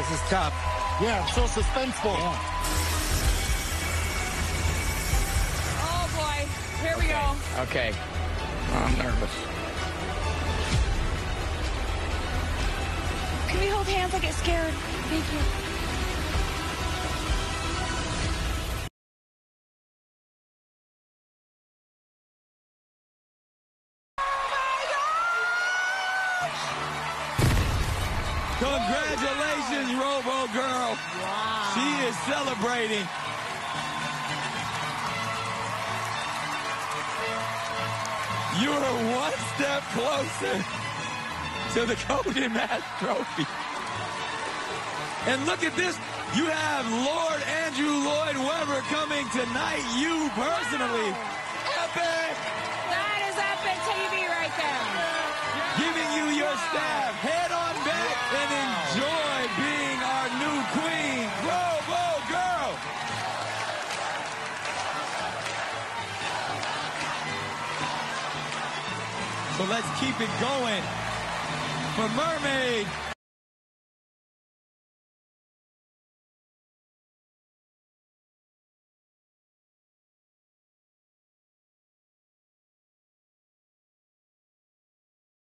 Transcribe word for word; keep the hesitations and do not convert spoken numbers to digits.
This is tough. Yeah, so suspenseful. Yeah. Oh, boy. Here we Okay. go. Okay. Oh, I'm nervous. Can we hold hands? I get scared. Thank you. Congratulations, Robo Girl. Wow. She is celebrating. You are one step closer to the Golden Mask Trophy. And look at this. You have Lord Andrew Lloyd Webber coming tonight. You personally. Wow. Epic. That is epic T V right there. Giving you your staff. Head on back and enjoy being our new queen, Robo Girl. So let's keep it going for Mermaid